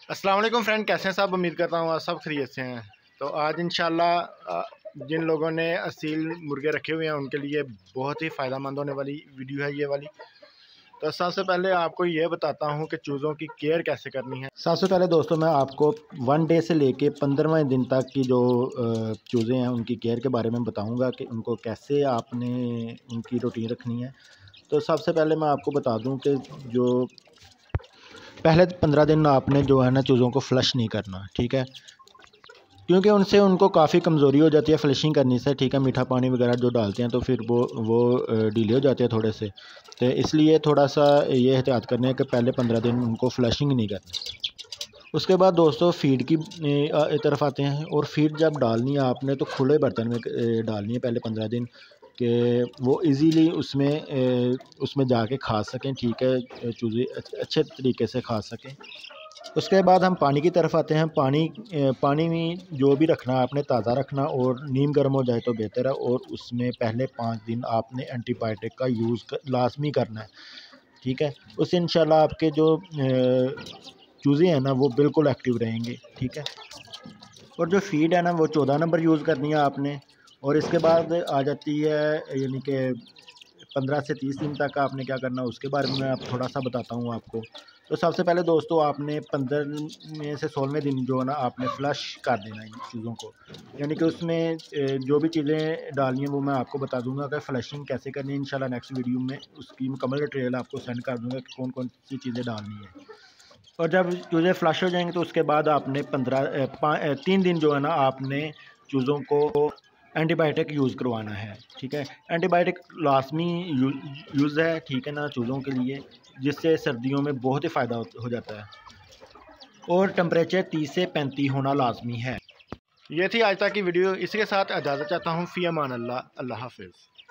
अस्सलाम वालेकुम फ्रेंड, कैसे हैं सब। उम्मीद करता हूँ आप सब खैरियत से हैं। तो आज इंशाल्लाह जिन लोगों ने असील मुर्गे रखे हुए हैं उनके लिए बहुत ही फ़ायदेमंद होने वाली वीडियो है ये वाली। तो सबसे पहले आपको ये बताता हूँ कि चूज़ों की केयर कैसे करनी है। सबसे पहले दोस्तों मैं आपको 1 डे से लेके 15वें दिन तक की जो चूज़ें हैं उनकी केयर के बारे में बताऊँगा कि उनको कैसे आपने उनकी रूटीन रखनी है। तो सबसे पहले मैं आपको बता दूँ कि जो पहले 15 दिन आपने जो है ना चूज़ों को फ़्लश नहीं करना, ठीक है, क्योंकि उनसे उनको काफ़ी कमज़ोरी हो जाती है फ़्लशिंग करने से, ठीक है। मीठा पानी वगैरह जो डालते हैं तो फिर वो ढीले हो जाते हैं थोड़े से, तो इसलिए थोड़ा सा ये एहतियात करना है कि पहले 15 दिन उनको फ़्लशिंग नहीं करनी। उसके बाद दोस्तों फ़ीड की तरफ आते हैं, और फ़ीड जब डालनी है आपने तो खुले बर्तन में डालनी है पहले 15 दिन, कि वो इजीली उसमें जाके खा सकें, ठीक है, चूज़े अच्छे तरीके से खा सकें। उसके बाद हम पानी की तरफ आते हैं। पानी में जो भी रखना है आपने ताज़ा रखना, और नीम गर्म हो जाए तो बेहतर है, और उसमें पहले 5 दिन आपने एंटीबायोटिक का यूज़ लाजमी करना है, ठीक है। उससे इंशाल्लाह आपके जो चूज़े हैं ना वो बिल्कुल एक्टिव रहेंगे, ठीक है। और जो फ़ीड है ना वो 14 नंबर यूज़ करनी है आपने। और इसके बाद आ जाती है, यानी कि 15 से 30 दिन तक आपने क्या करना है उसके बारे में मैं अब थोड़ा सा बताता हूँ आपको। तो सबसे पहले दोस्तों आपने 15वें से 16वें दिन जो है ना आपने फ़्लश कर देना है इन चीज़ों को, यानी कि उसमें जो भी चीज़ें डालनी है वो मैं आपको बता दूंगा कि फ़्लशिंग कैसे करनी है। इंशाल्लाह नेक्स्ट वीडियो में उसकी मुकम्मल डिटेल आपको सेंड कर दूंगा कि कौन कौन सी चीज़ें डालनी है। और जब चूज़े फ्लश हो जाएंगे तो उसके बाद आपने 3 दिन जो है ना आपने चूज़ों को एंटीबायोटिक यूज़ करवाना है, ठीक है। एंटीबायोटिक लाजमी यूज़ है, ठीक है ना, चूज़ों के लिए, जिससे सर्दियों में बहुत ही फ़ायदा हो जाता है। और टेम्परेचर 30 से 35 होना लाजमी है। ये थी आज तक की वीडियो। इसी के साथ इजाज़त चाहता हूँ। फ़ी अमान अल्लाह। अल्लाह हाफ़िज़।